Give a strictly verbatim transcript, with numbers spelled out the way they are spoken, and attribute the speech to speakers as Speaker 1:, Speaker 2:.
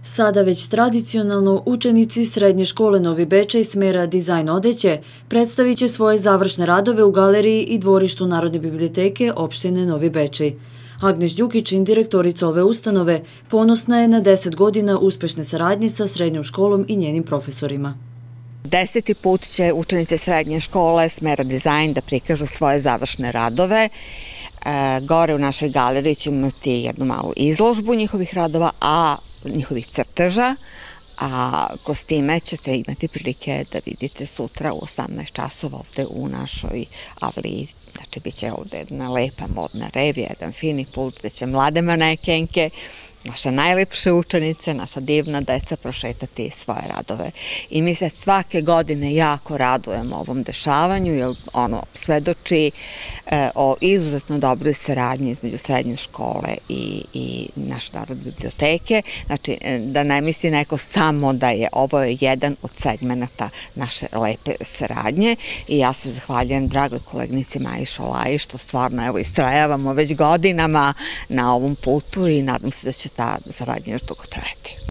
Speaker 1: Sada već tradicionalno učenici Srednje škole Novi Bečej smera dizajn odeće predstavit će svoje završne radove u galeriji i dvorištu Narodne biblioteke opštine Novi Bečej. Agneš Đukićin, direktorica ove ustanove, ponosna je na deset godina uspešne saradnje sa srednjom školom i njenim profesorima.
Speaker 2: Deseti put će učenice srednje škole smera dizajn da prikažu svoje završne radove. Gore u našoj galeriji ćemo imati jednu malu izložbu njihovih radova, a njihovih crteža, a kostime ćete imati prilike da vidite sutra u osamnaest časova ovde u našoj avliji. Znači, bit će ovde jedna lepa modna revija, jedan fini pult gde će mlade manekenke, naše najlepše učenice, naša divna deca prošetati svoje radove. I mi se svake godine jako radujemo ovom dešavanju, jer ono svedoči o izuzetno dobroj saradnji između srednje škole i, i naše Narodne biblioteke. Znači, da ne misli neko samo da je ovo jedan od segmenata naše lepe saradnje. I ja se zahvaljujem dragoj kolegnici Maji Šolaji što stvarno evo istrajavamo već godinama na ovom putu i nadam se da će ta saradnja još dugo trajati.